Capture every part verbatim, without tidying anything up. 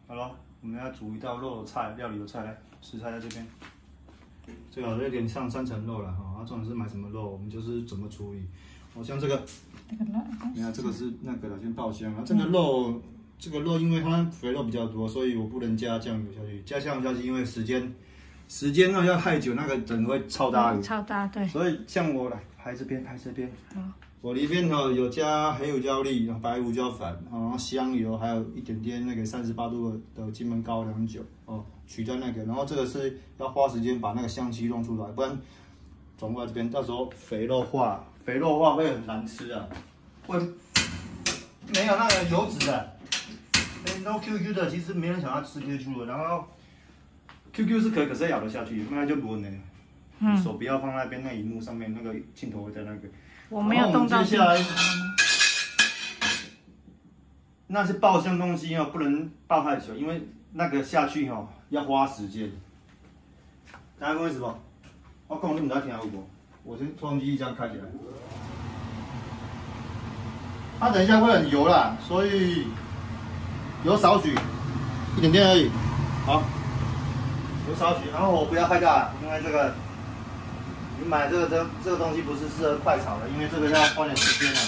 好了，我们要煮一道肉菜，料理的菜，来，食材在这边。这个有点像三层肉了哈，啊，重点是买什么肉，我们就是怎么处理。哦，像这个，你看这个是那个了，先爆香啊。这个肉，嗯、这个肉因为它肥肉比较多，所以我不能加酱油下去。加酱油下去，因为时间时间呢要太久，那个整个会超大鱼。 超大，对。 所以像我来拍这边，拍这边。 好。 我里面哈有加黑胡椒粒、白胡椒粉，然后香油，还有一点点那个三十八度的金门高粱酒哦，取代那个，然后这个是要花时间把那个香气弄出来，不然转过来这边，到时候肥肉化，肥肉化会很难吃啊，会没有那个油脂的，哎，都 Q Q 的，其实没人想要吃 Q Q 的，然后 Q Q 是可以，可是咬得下去，那就不能，嗯，手不要放那边那荧幕上面，那个镜头会在那个。 我没有动到。 接下来，那是爆香东西哦，不能爆太久，因为那个下去哦要花时间。大家为什么？我讲你唔知听有无？我先抽风机这样开起来。它等一下会很油啦，所以油少许，一点点而已。好，油少许，然后火不要太大，因为这个。 你买这个这这个东西不是适合快炒的，因为这个要花点时间的。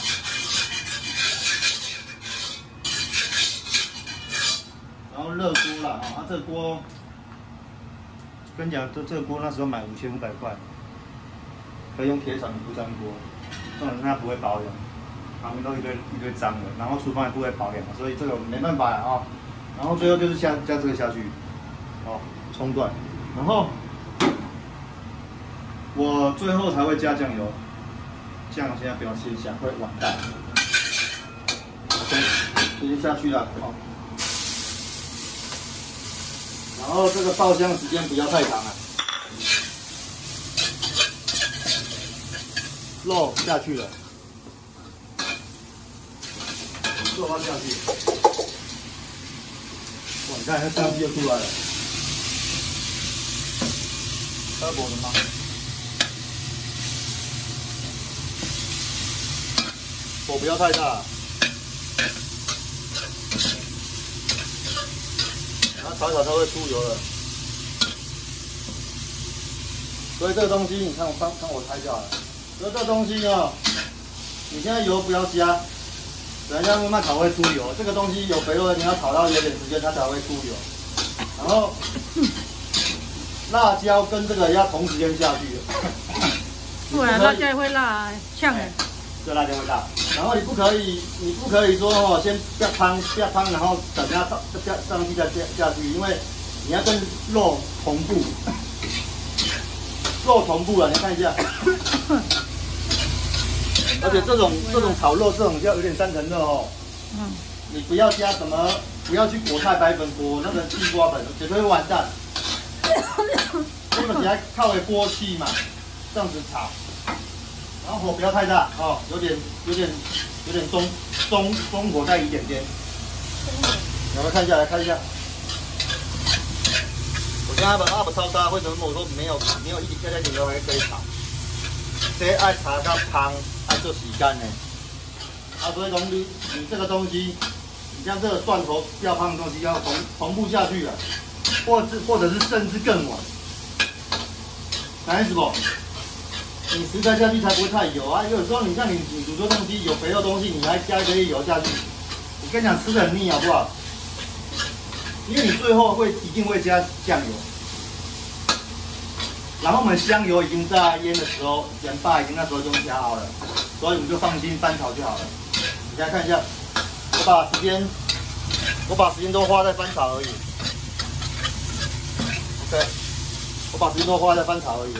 然后热锅了啊，这个锅，跟你讲，这这个锅那时候买五千五百块，可以用铁铲不粘锅，重点是它不会保养，旁边都一堆一堆脏的，然后厨房也不会保养，所以这个没办法啊。然后最后就是加加这个下去，哦，葱段，然后。 我最后才会加酱油，酱现在不要先下，会完蛋。OK， 已经下去了，好。然后这个爆香时间不要太长了，肉下去了，肉要下去。哇，你看它香气就出来了，喝果的吗？ 火不要太大，然后炒炒它会出油了。所以这个东西，你看我刚看我拆下来，所以这个东西哦，你现在油不要加，等一下慢慢炒会出油。这个东西有肥肉的，你要炒到有点时间它才会出油。然后辣椒跟这个要同时间下去， 不然辣椒也会辣，呛哎。 这辣椒会辣，然后你不可以，你不可以说哦，先下汤下汤，然后等它上下上去再下下去，因为你要跟肉同步，肉同步了，你看一下。而且这种这种炒肉，这种要有点三层肉哦。嗯。你不要加什么，不要去裹太白粉，裹那个地瓜粉，绝对会完蛋。这个只要靠着锅气嘛，这样子炒。 然后火不要太大哦，有点有点有点中中中火带一点点。我们看一下，来看一下。我现在把阿不超沙，为什么我说没有没有一点加加点油还可以炒？这爱炒到汤，爱做时间呢。啊，所以讲你你这个东西，你像这个蒜头要胖的东西要同同步下去了，或者或者是甚至更晚。啥意思不？ 你食材下去才不会太油啊！有时候你像你你煮这东西有肥肉东西，你还加一堆油下去，我跟你讲吃的很腻好不好？因为你最后会一定会加酱油，然后我们香油已经在腌的时候，盐巴已经那时候就加好了，所以我们就放心翻炒就好了。你再看一下，我把时间我把时间都花在翻炒而已。OK， 我把时间都花在翻炒而已。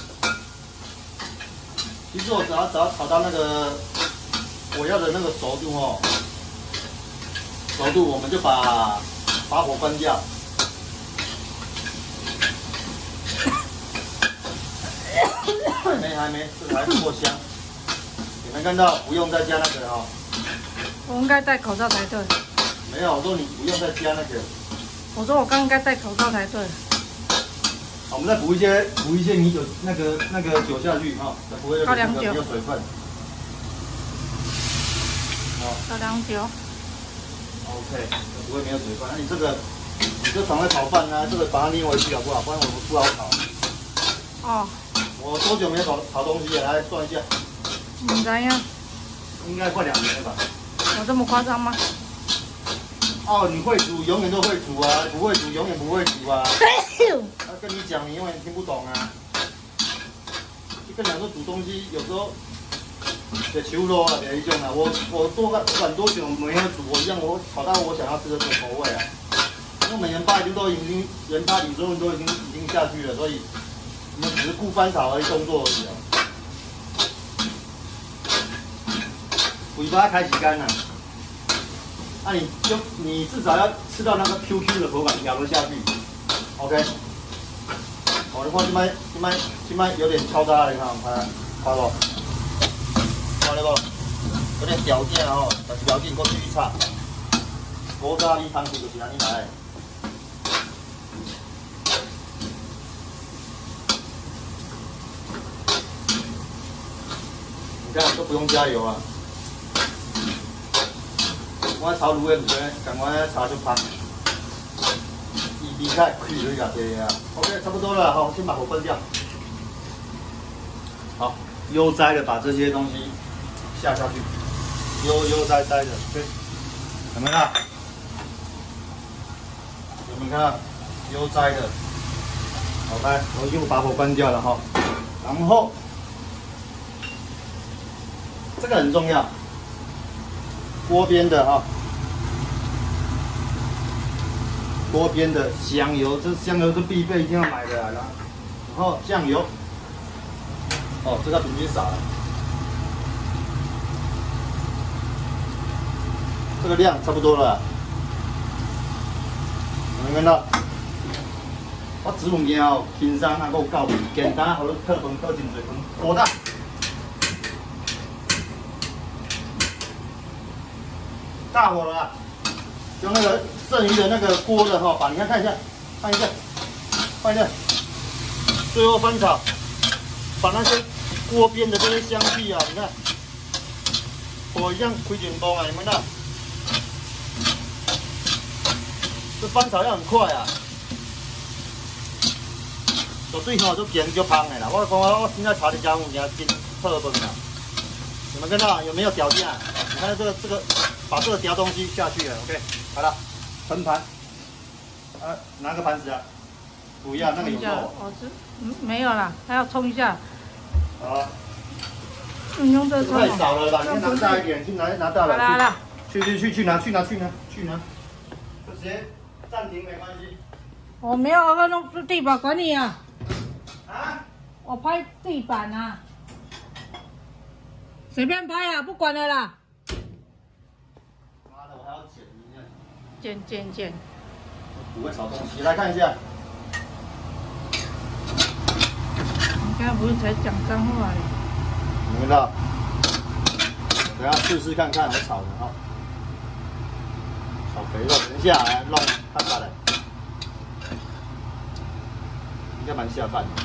其实我只要只要炒到那个我要的那个熟度哦，熟度我们就把把火关掉。还没还没，这个还不够香。你们看到不用再加那个哦。 我应该戴口罩才对。 没有，我说你不用再加那个。 我说我刚应该戴口罩才对。 我们再补一些补一些米酒那个那个酒下去哈，才不会有那个没有水分。好， 高粱酒。 OK，不会没有水分。那你这个你就常在炒饭啊，这个把它捏回去好不好？不然我不好炒。 哦。 我多久没有炒炒东西了？来算一下。 唔知呀。 应该快两年了吧？ 有这么夸张吗？ 哦，你会煮，永远都会煮啊；不会煮，永远不会煮啊。他跟你讲，你永远听不懂啊。就跟你讲说煮东西，有时候得求肉啊，别一种啊。我我多个不管多久没有煮，我一样我炒到我想要吃的这个口味啊。因为我们盐巴已经都已经盐巴里头都已经已经下去了，所以我们只是顾翻炒而已，动作而已啊。尾巴开洗干了。那、啊、你就你至少要吃到那个 Q Q 的口感，咬得下去。OK。哦，你看这摆这摆这摆有点敲渣了，你看，看看不？看到不？有点条件哦，但是条件够继续炒。古早味汤汁就是安尼来的。你看都不用加油啊。我炒卤的唔多，但我炒就香。伊离开开水加这啊 ，OK， 差不多了，好，先把火关掉。好，悠哉的把这些东西下下去，悠悠哉哉的，对，有没有看？有没有看？悠哉的，好来，我又把火关掉了哈，然后这个很重要。锅边的哈，锅边的香油，这香油是必备，一定要买的啦。然后酱油，哦，这个平均撒了，这个量差不多了。有没有看到？我煮物件哦，轻松啊，够到位，简单，好你特饭特真侪饭，火大。大火了啊！用那个剩余的那个锅的哈，把你看看一下，看一下，看一下，最后翻炒，把那些锅边的这些香气啊，你看，火一样开紧风啊，你们看，这翻炒要很快啊，绝对吼都咸就香的啦。我讲我我现在炒的家伙你要真特饭啦，你们看到有没有条件啊？你看这个这个。把这个调东西下去了 ，OK， 好了，盛盘，啊，拿个盘子啊，不要那个有肉。 我是嗯没有啦，还要冲一下。 好。 你用这个太少了吧？你拿大一点，去拿拿大了。 来了。 去去去去拿去拿去拿去拿，就直接暂停没关系。 我没有，我弄地板管理啊。 啊？ 我拍地板啊。随便拍啊，不管了啦。剪剪剪， 不会炒东西，来看一下。 你刚才不是才讲脏话嘞？ 你看到？等下试试看看我炒的哈。炒肥肉，等一下来弄看下来，应该蛮下饭的。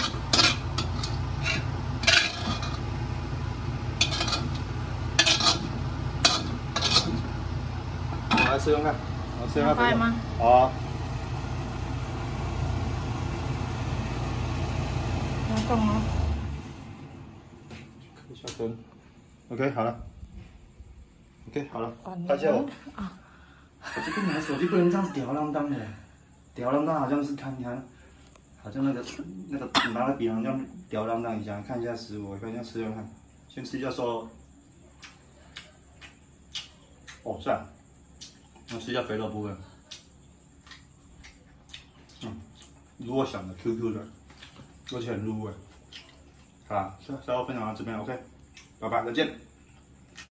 来吃用看，我吃看。 拍吗？ 好啊。 要动哦。 小灯 ，OK， 好了。OK， 好了，拍下我。啊。我这个拿手机不能这样吊儿郎当的，吊儿郎当好像是看你看，好像那个那个拿个笔好像吊儿郎当一样。看一下食物，看一下吃用看，先吃一下说。哦，是啊。我吃一下肥肉部分，嗯，如我想的 Q Q 的，而且很入味。好啦，稍稍微分享到这边 ，OK， 拜拜，再见。